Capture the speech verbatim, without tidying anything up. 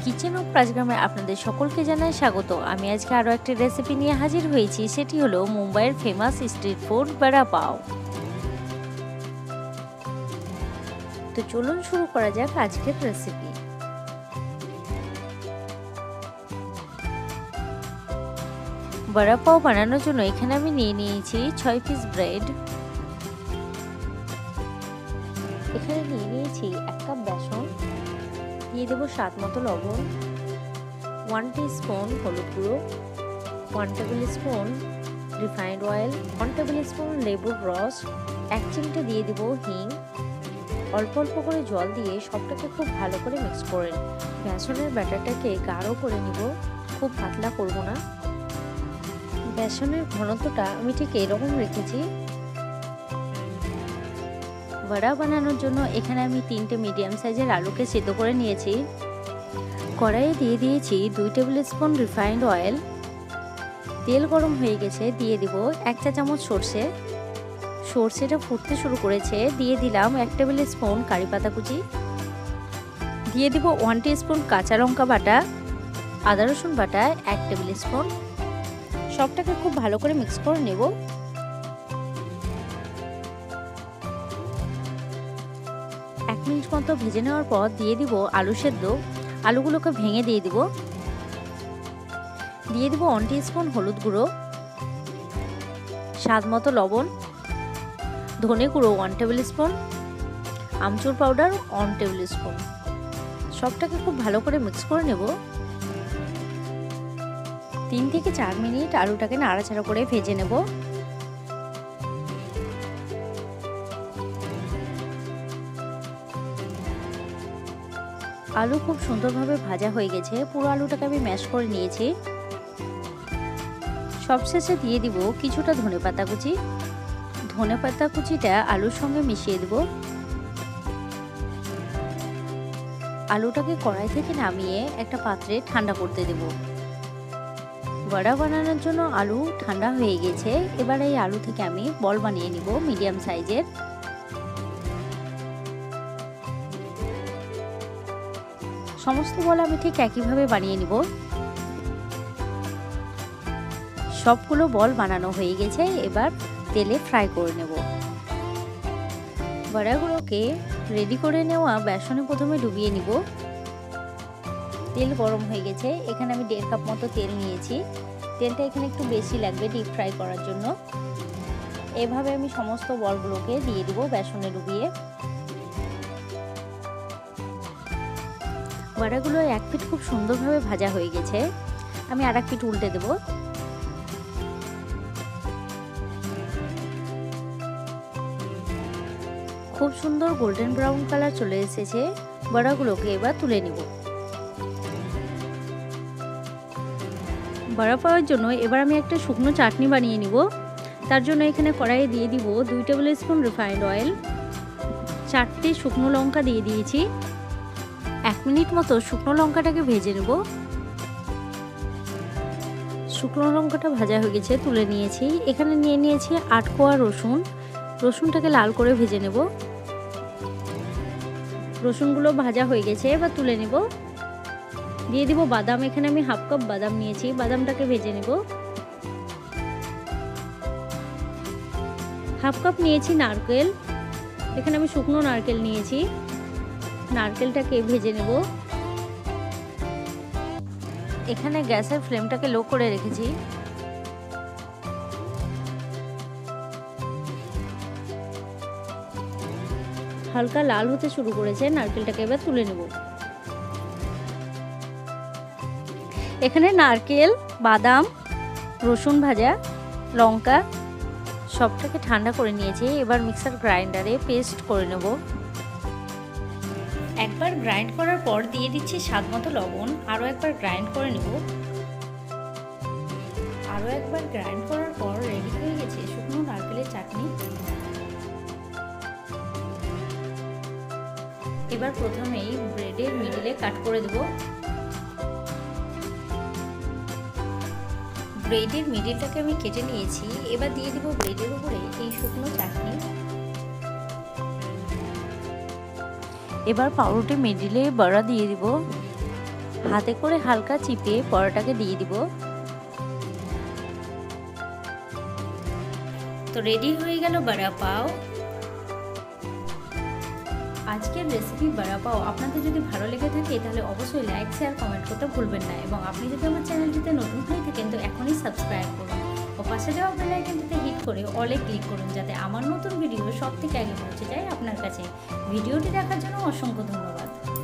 Kitchen of রাজগ্রামে আপনাদের সকলকে জানাই স্বাগত। আমি আজকে আরও একটি রেসিপি নিয়ে হাজির হয়েছি, সেটি হলো মুম্বাইয়ের ফেমাস স্ট্রিট ফুড বাড়া পাও। তো চলুন শুরু করা যাক আজকের রেসিপি। বাড়া পাও বানানোর জন্য এখানে আমি নিয়ে নিয়েছি ছয় পিস ব্রেড, এখানে নিয়ে নিয়েছি এক কাপ বেসন, দিয়ে দেবো স্বাদ মতো লবণ, ওয়ান টিস্পুন হলুদ গুঁড়ো, one tablespoon refined oil, one tablespoon লেবুর রস, এক চিমটে দিয়ে দিব হিং, অল্প অল্প করে জল দিয়ে সবটাকে খুব ভালো করে মিক্স করে নিন। বেসনের ব্যাটারটাকে গাঢ় করে নিব, খুব পাতলা করব না। বেসনের ঘনত্বটা আমি ঠিক এরকম রেখেছি। বড়া বানানোর জন্য এখানে আমি তিনটে মিডিয়াম সাইজের আলুকে সিদ্ধ করে নিয়েছি। কড়াইয়ে দিয়ে দিয়েছি দুই টেবিল স্পুন রিফাইন্ড অয়েল, তেল গরম হয়ে গেছে, দিয়ে দিব এক চা চামচ সর্ষে। সর্ষেটা ফুটতে শুরু করেছে, দিয়ে দিলাম এক টেবিল স্পুন কারি পাতা কুচি, দিয়ে দিব ওয়ান টিস্পুন কাঁচা লঙ্কা বাটা, আদা রসুন বাটা এক টেবিল স্পুন। সবটাকে খুব ভালো করে মিক্স করে নেব। এক মিনিট মতো ভেজে নেওয়ার পর দিয়ে দিব আলু সেদ্ধ, আলুগুলোকে ভেঙে দিয়ে দিব। দিয়ে দিব ওয়ান টিস্পুন হলুদ গুঁড়ো, স্বাদ মতো লবণ, ধনে গুঁড়ো one tablespoon, amchur powder one tablespoon. সবটাকে খুব ভালো করে মিক্স করে নেব। তিন থেকে চার মিনিট আলুটাকে নাড়াচাড়া করে ভেজে নেব। আলু খুব সুন্দরভাবে ভাজা হয়ে গেছে, পুরো আলুটাকে আমি ম্যাশ করে নিয়েছি। সবশেষে দিয়ে দিব কিছুটা ধনেপাতা কুচি, ধনেপাতা কুচিটা আলুর সঙ্গে মিশিয়ে দেব। আলুটাকে কড়াই থেকে নামিয়ে একটা পাত্রে ঠান্ডা করতে দেব। বড়া বানানোর জন্য আলু ঠান্ডা হয়ে গেছে, এবার এই আলু থেকে আমি বল বানিয়ে নিব মিডিয়াম সাইজের। সমস্ত বল আমি ঠিক একইভাবে বানিয়ে নিব। সবগুলো বল বানানো হয়ে গেছে, এবার তেলে ফ্রাই করে নেব। বড়াগুলোকে রেডি করে নেওয়া বেসনে প্রথমে ডুবিয়ে নিব। তেল গরম হয়ে গেছে, এখানে আমি দেড় কাপ মতো তেল নিয়েছি। তেলটা এখানে একটু বেশি লাগবে ডিপ ফ্রাই করার জন্য। এভাবে আমি সমস্ত বলগুলোকে দিয়ে দিব বেসনে ডুবিয়ে। বড়াগুলো এক পিঠ খুব সুন্দরভাবে ভাজা হয়ে গেছে, আমি আর এক পিঠ উল্টে দেব। খুব সুন্দর গোল্ডেন ব্রাউন কালার চলে এসেছে, বড়াগুলোকে এবার তুলে নিব। বড়া পাওয়ার জন্য এবার আমি একটা শুকনো চাটনি বানিয়ে নিব। তার জন্য এখানে কড়াইয়ে দিয়ে দিব দুই টেবিল স্পুন রিফাইন্ড অয়েল, চারটে শুকনো লঙ্কা দিয়ে দিয়েছি। এক মিনিট মতো শুকনো লঙ্কাটাকে ভেজে নেব। শুকনো লঙ্কাটা ভাজা হয়ে গেছে, তুলে নিয়েছি। এখানে নিয়ে নিয়েছি আট কোয়া রসুন, রসুনটাকে লাল করে ভেজে নেব। রসুনগুলো ভাজা হয়ে গেছে, এবার তুলে নেব। দিয়ে দিব বাদাম, এখানে আমি হাফ কাপ বাদাম নিয়েছি, বাদামটাকে ভেজে নেব। হাফ কাপ নিয়েছি নারকেল, এখানে আমি শুকনো নারকেল নিয়েছি, নারকেলটাকে ভেজে নেব। এখানে গ্যাসের ফ্লেমটাকে লো করে রেখেছি। হালকা লাল হতে শুরু করেছে, নারকেলটাকে এবার তুলে নেব। এখানে নারকেল, বাদাম, রসুন ভাজা, লঙ্কা সবটাকে ঠান্ডা করে নিয়েছি। এবার মিক্সার গ্রাইন্ডারে পেস্ট করে নেব। একবার গ্রাইন্ড করার পর দিয়ে দিচ্ছি স্বাদ মতো লবণ, আরও একবার গ্রাইন্ড করে নেব। আরও একবার গ্রাইন্ড করার পর রেডি হয়ে গেছে শুকনো নারকেলের চাটনি। এবার প্রথমেই ব্রেডের মিডলে কাট করে দেব। ব্রেডের মিডলটাকে আমি কেটে নিয়েছি, এবার দিয়ে দেব ব্রেডের উপরে এই শুকনো চাটনি। এবার পাউরুটি মিডিলে বড়া দিয়ে দিব। হাতে করে হালকা চিপে পরোটাকে দিয়ে দিব। তো রেডি হয়ে গেল বড়া পাও। আজকের রেসিপি বড়া পাও আপনাদের যদি ভালো লেগে থাকে তাহলে অবশ্যই লাইক শেয়ার কমেন্ট করতে ভুলবেন না, এবং আপনি যদি আমার চ্যানেলটিতে নতুন হয়ে থাকেন তো এখনই সাবস্ক্রাইব করুন ও পাশে দেওয়া বেল আইকনটিতে হিট করে অলে ক্লিক করুন, যাতে আমার নতুন ভিডিও সব থেকে আগে পৌঁছে যায় আপনার কাছে। ভিডিওটি দেখার জন্য অসংখ্য ধন্যবাদ।